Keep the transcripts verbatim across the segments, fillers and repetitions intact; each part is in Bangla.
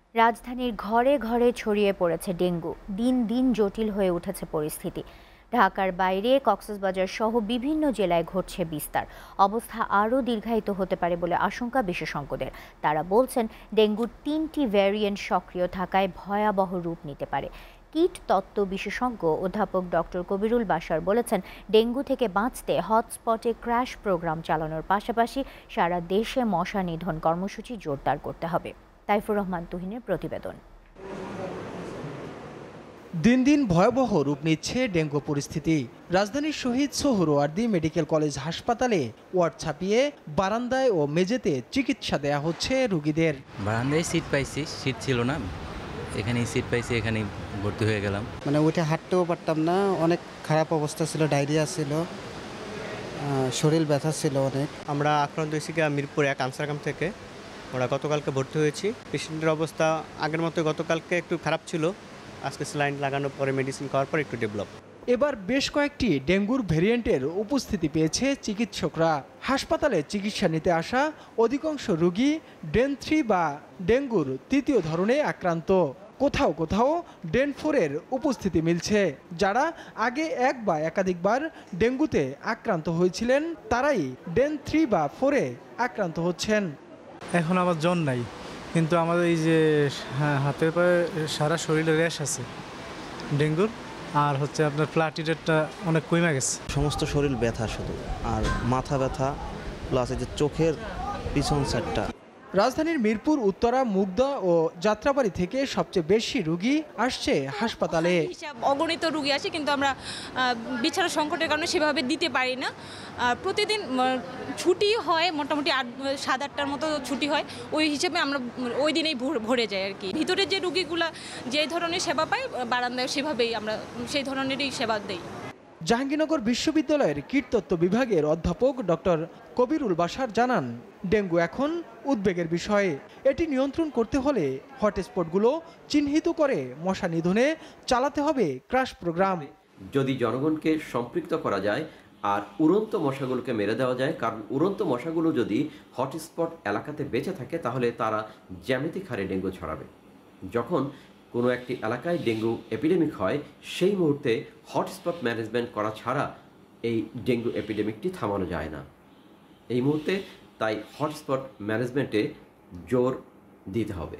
রাজধানীর ঘরে ঘরে ছড়িয়ে পড়েছে ডেঙ্গু। দিন দিন জটিল হয়ে উঠেছে পরিস্থিতি। ঢাকার বাইরে কক্সবাজার সহ বিভিন্ন জেলায় ঘটছে বিস্তার। অবস্থা আরও দীর্ঘায়িত হতে পারে বলে আশঙ্কা বিশেষজ্ঞদের। তারা বলছেন, ডেঙ্গুর তিনটি ভ্যারিয়েন্ট সক্রিয় থাকায় ভয়াবহ রূপ নিতে পারে। কীট তত্ত্ব বিশেষজ্ঞ অধ্যাপক ডক্টর কবিরুল বাশার বলেছেন, ডেঙ্গু থেকে বাঁচতে হটস্পটে ক্র্যাশ প্রোগ্রাম চালানোর পাশাপাশি সারা দেশে মশা নিধন কর্মসূচি জোরদার করতে হবে। তাইফুর রহমান তুহিনের প্রতিবেদন। দিন দিন ভয়াবহ রূপ নিচ্ছে ডেঙ্গু পরিস্থিতি। রাজধানীর শহীদ সোহরাওয়ার্দী মেডিকেল কলেজ হাসপাতালে ওয়ার্ড ছাপিয়ে বারান্দায় ও মেঝেতে চিকিৎসা দেয়া হচ্ছে রোগীদের। বারান্দায় সিট পাইছি, সিট ছিল না, এখানেই সিট পাইছি, এখানেই ভর্তি হয়ে গেলাম। মানে উঠে হাঁটতেও পারতাম না, অনেক খারাপ অবস্থা ছিল, ডায়রিয়া ছিল, শরীর ব্যথা ছিল অনেক। আমরা আক্রান্ত হয়েছি মিরপুর এক আনসার ক্যাম্প থেকে। আমরা গতকালকে ভর্তি হয়েছি। পেশেন্টের অবস্থা আগের মতো গতকালকে একটু খারাপ ছিল, আজকে স্যালাইন লাগানোর পরে মেডিসিন খাওয়ার পর একটু ডেভেলপ। এবার বেশ কয়েকটি ডেঙ্গুর ভেরিয়েন্টের উপস্থিতি পেয়েছে চিকিৎসকরা। হাসপাতালে চিকিৎসা নিতে আসা অধিকাংশ রোগী ডেন থ্রি বা ডেঙ্গুর তৃতীয় ধরনে আক্রান্ত। কোথাও কোথাও ডেন ফোরের উপস্থিতি মিলছে। যারা আগে এক বা একাধিকবার ডেঙ্গুতে আক্রান্ত হয়েছিলেন তারাই ডেন থ্রি বা ফোরে আক্রান্ত হচ্ছেন। এখন আমার জ্বর নাই, কিন্তু আমাদের এই যে হাতের পায়ে সারা শরীরে র্যাশ আছে ডেঙ্গুর, আর হচ্ছে আপনার প্লাটিডেটটা অনেক কমে গেছে। সমস্ত শরীর ব্যথা শুধু, আর মাথা ব্যথা প্লাস এই যে চোখের পিছন সাইডটা। রাজধানীর মিরপুর, উত্তরা, মুগদা ও যাত্রাবাড়ি থেকে সবচেয়ে বেশি রোগী আসছে হাসপাতালে। অগণিত রোগী আসে, কিন্তু আমরা বিছানা সংকটের কারণে সেভাবে দিতে পারি না। প্রতিদিন ছুটি হয়, মোটামুটি আট সাত আটটার মতো ছুটি হয়, ওই হিসেবে আমরা ওই দিনেই ভরে যাই আর কি। ভিতরে যে রোগীগুলা যে ধরনের সেবা পায়, বারান্দায় সেভাবেই আমরা সেই ধরনেরই সেবা দিই। জাহাঙ্গীরনগর বিশ্ববিদ্যালয়ের কীটতত্ত্ব বিভাগের অধ্যাপক ডক্টর কবিরুল বাশার জানান, ডেঙ্গু এখন উদ্বেগের বিষয়। এটি নিয়ন্ত্রণ করতে হলে হটস্পটগুলো চিহ্নিত করে মশা নিধনে চালাতে হবে ক্রাশ প্রোগ্রাম। যদি জনগণকে সম্পৃক্ত করা যায় আর উড়ন্ত মশাগুলোকে মেরে দেওয়া যায়, কারণ উড়ন্ত মশাগুলো যদি হটস্পট এলাকাতে বেঁচে থাকে তাহলে তারা জ্যামিতিক হারে ডেঙ্গু ছড়াবে। যখন কোনো একটি এলাকায় ডেঙ্গু এপিডেমিক হয়, সেই মুহূর্তে হটস্পট ম্যানেজমেন্ট করা ছাড়া এই ডেঙ্গু এপিডেমিকটি থামানো যায় না। এই মুহূর্তে তাই হটস্পট ম্যানেজমেন্টে জোর দিতে হবে।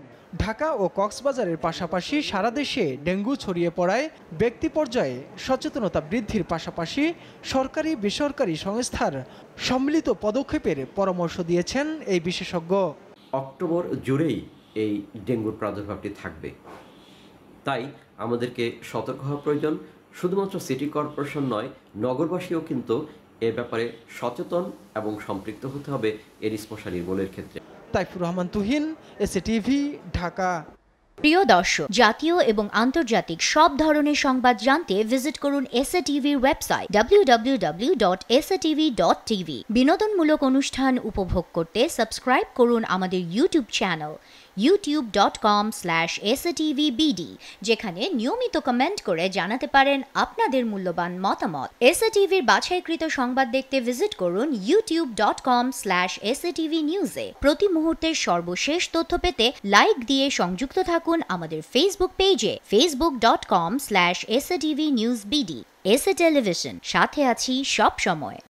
ঢাকা ও কক্সবাজারের পাশাপাশি সারা দেশে ডেঙ্গু ছড়িয়ে পড়ায় ব্যক্তি পর্যায়ে সচেতনতা বৃদ্ধির পাশাপাশি সরকারি বেসরকারি সংস্থার সম্মিলিত পদক্ষেপের পরামর্শ দিয়েছেন এই বিশেষজ্ঞ। অক্টোবর জুড়েই এই ডেঙ্গুর প্রাদুর্ভাবটি থাকবে, তাই আমাদেরকে সতর্ক হওয়া প্রয়োজন। শুধুমাত্র সিটি কর্পোরেশন নয়, নগরবাসীও কিন্তু এ ব্যাপারে সচেতন এবং সম্পৃক্ত হতে হবে এর স্পেশাল নির্মূলের ক্ষেত্রে। তাইফুর রহমান তুহিন, এসএটিভি, ঢাকা। প্রিয় দর্শক, জাতীয় এবং আন্তর্জাতিক সব ধরনের সংবাদ জানতে ভিজিট করুন এসএটিভির website W W W dot S A T V dot T V. বিনোদনমূলক অনুষ্ঠান উপভোগ করতে সাবস্ক্রাইব করুন আমাদের YouTube channel YouTube dot com slash S A T V B D, যেখানে নিয়মিত কমেন্ট করে জানাতে পারেন আপনাদের মূল্যবান মতামত। এসএটিভির বাছাইকৃত সংবাদ দেখতে ভিজিট করুন YouTube dot com slash S A T V নিউজে। প্রতি মুহূর্তের সর্বশেষ তথ্য পেতে লাইক দিয়ে সংযুক্ত থাকুন আমাদের ফেসবুক পেজে Facebook dot com slash S A T V news BD. S A television, সাথে আছি সব সময়।